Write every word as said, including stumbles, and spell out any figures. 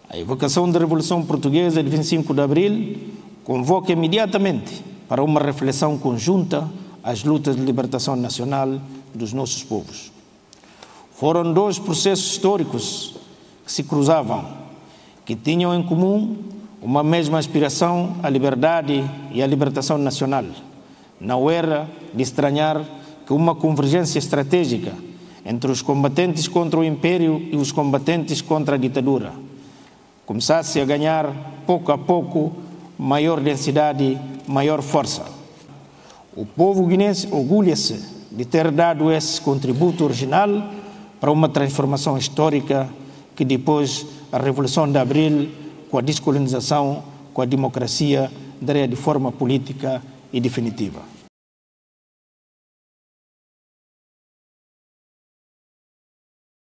A evocação da Revolução Portuguesa de vinte e cinco de abril convoca imediatamente para uma reflexão conjunta às lutas de libertação nacional dos nossos povos. Foram dois processos históricos que se cruzavam, que tinham em comum uma mesma aspiração à liberdade e à libertação nacional. Não era de estranhar que uma convergência estratégica entre os combatentes contra o Império e os combatentes contra a ditadura começasse a ganhar, pouco a pouco, maior densidade, maior força. O povo guinense orgulha-se de ter dado esse contributo original para uma transformação histórica que depois a Revolução de Abril, com a descolonização, com a democracia, daria de forma política e definitiva.